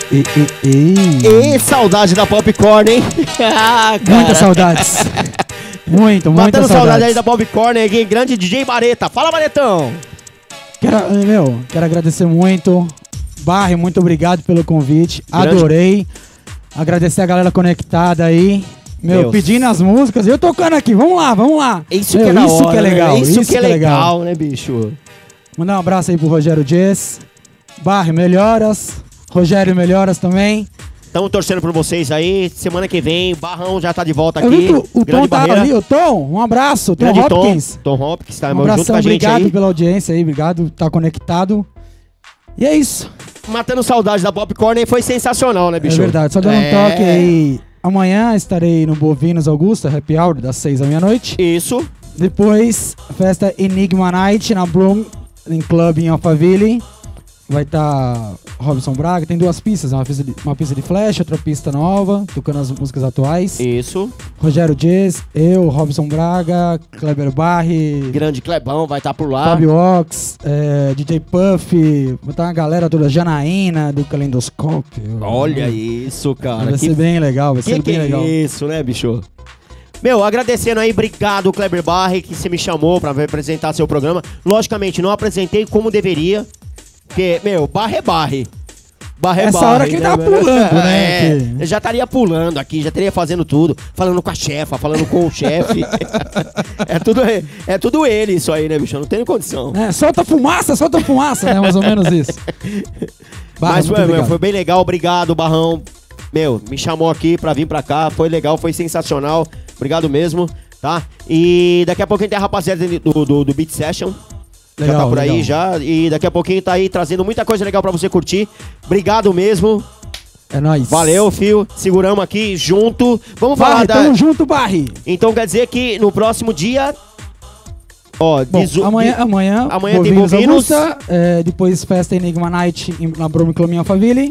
E saudade da Popcorn, hein? Muitas saudades. Muita Matando saudade saudades. aí da Popcorn aqui, grande DJ Bareta. Fala, Baretão! Quero agradecer muito. Barre, muito obrigado pelo convite. Grande. Adorei. Agradecer a galera conectada aí. Pedindo as músicas. Eu tocando aqui. Vamos lá. Isso que é da hora, isso que é legal. Né? Isso que é legal, né, bicho? Mandar um abraço aí pro Rogério Jazz. Barre, melhoras. Rogério, melhoras também. Estamos torcendo por vocês aí. Semana que vem, Barrão já tá de volta Eu vi aqui. que o Tom tá ali. O Tom, um abraço. Tom Grande Hopkins. Tom Hopkins tá Um junto abração, com a gente obrigado aí. pela audiência aí. Obrigado por estar conectado. E é isso. Matando saudade da Popcorn aí foi sensacional, né, bicho? É verdade. Só dando um toque aí. Amanhã estarei no Bovinos Augusta, Happy Hour, das 6 à meia-noite. Isso. Depois, festa Enigma Night na Bloom, em Club em Alphaville. Vai estar Robson Braga, tem duas pistas, uma pista de flash, outra pista nova, tocando as músicas atuais. Isso. Rogério Jazz, eu, Robson Braga, Kleber Barre, Grande Clebão vai estar por lá. Fábio Ox, DJ Puff, vai estar uma galera toda, Janaína, do Calendoscópio. Olha isso, cara. Vai ser bem legal, vai ser bem legal. Isso, né, bicho? Meu, agradecendo aí, obrigado, Kleber Barre, que você me chamou pra apresentar seu programa. Logicamente, não apresentei como deveria, porque, meu, barre é barre. Barre é Essa barre, hora que né, tá mano? pulando, né? Eu já estaria pulando aqui, já estaria fazendo tudo, falando com a chefa, falando com o chefe. é tudo ele isso aí, né, bicho? Eu não tenho condição. Solta fumaça, né? Mais ou menos isso. Barra, Mas muito foi bem legal, obrigado, Barrão. Meu, me chamou aqui pra vir pra cá, foi legal, foi sensacional. Obrigado mesmo, tá? E daqui a pouquinho tem a rapaziada do Beat Session. Legal, já tá por aí, legal. já. E daqui a pouquinho tá aí trazendo muita coisa legal pra você curtir. Obrigado mesmo. É nóis. Valeu, fio. Seguramos aqui junto. Vamos falar Barre, da... tamo junto, Barre. Então quer dizer que no próximo dia... Ó, Bom, amanhã tem Bovinos. Augusta, depois festa Enigma Night na Bruno Club em Alphaville.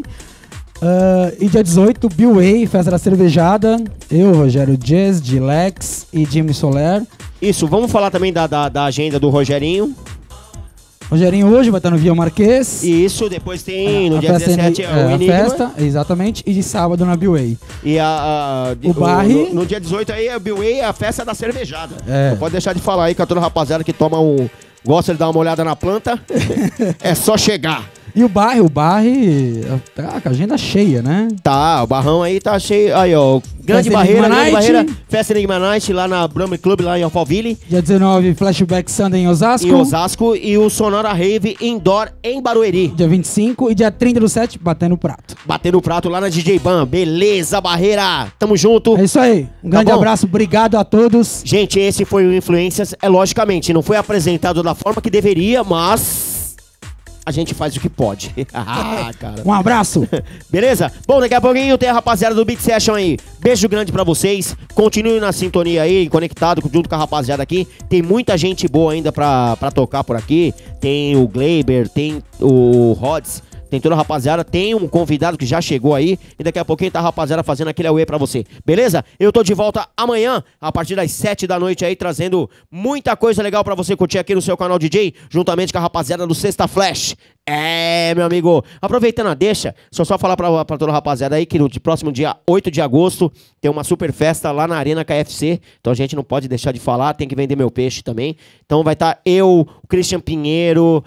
E dia 18, Bill Way, festa da cervejada. Eu, Rogério Jazz, Dilex e Jimmy Soler. Isso, vamos falar também da agenda do Rogerinho. Rogerinho hoje vai estar no Via Marquês. Isso, depois tem no dia festa 17 o a Enigma. festa, exatamente, e de sábado na Bill Way. E O Barre... No dia 18 aí é o Bill Way, a festa da cervejada. É. Não pode deixar de falar aí com a toda rapaziada que toma gosta de dar uma olhada na planta. É só chegar. E o Barre, tá com a agenda cheia, né? Tá, o Barrão aí tá cheio. Aí, ó. Grande Festa Barreira, Enigma Grande Night. Barreira. Festa Enigma Night lá na Brahma Club, lá em Alphaville, Dia 19, Flashback Sunday em Osasco. em Osasco. E o Sonora Rave Indoor em Barueri. Dia 25 e dia 30 do 7, batendo o prato. Batendo o prato lá na DJ Ban. Beleza, Barreira. Tamo junto. É isso aí. Um grande bom? abraço, obrigado a todos. Gente, esse foi o Influências. Logicamente, não foi apresentado da forma que deveria, mas a gente faz o que pode. Ah, cara. Um abraço. Beleza? Bom, daqui a pouquinho tem a rapaziada do Beat Session aí. Beijo grande pra vocês. Continuem na sintonia aí, conectado junto com a rapaziada aqui. Tem muita gente boa ainda pra tocar por aqui. Tem o Gleiber, tem o Rods. Tem toda a rapaziada, tem um convidado que já chegou aí e daqui a pouquinho tá a rapaziada fazendo aquele away pra você, beleza? Eu tô de volta amanhã, a partir das 7 da noite aí, trazendo muita coisa legal pra você curtir aqui no seu canal DJ, juntamente com a rapaziada do Sexta Flash. Meu amigo, aproveitando a deixa, só falar pra toda a rapaziada aí que no próximo dia 8 de agosto tem uma super festa lá na Arena KFC, então a gente não pode deixar de falar, tem que vender meu peixe também. Então vai estar eu, o Christian Pinheiro,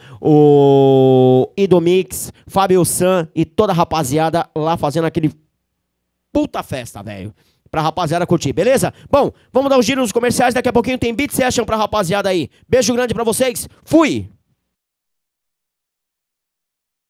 o Idomix, Fábio San e toda a rapaziada lá fazendo aquele puta festa, velho. Pra rapaziada curtir, beleza? Bom, vamos dar um giro nos comerciais, daqui a pouquinho tem Beat Session pra rapaziada aí. Beijo grande pra vocês, fui!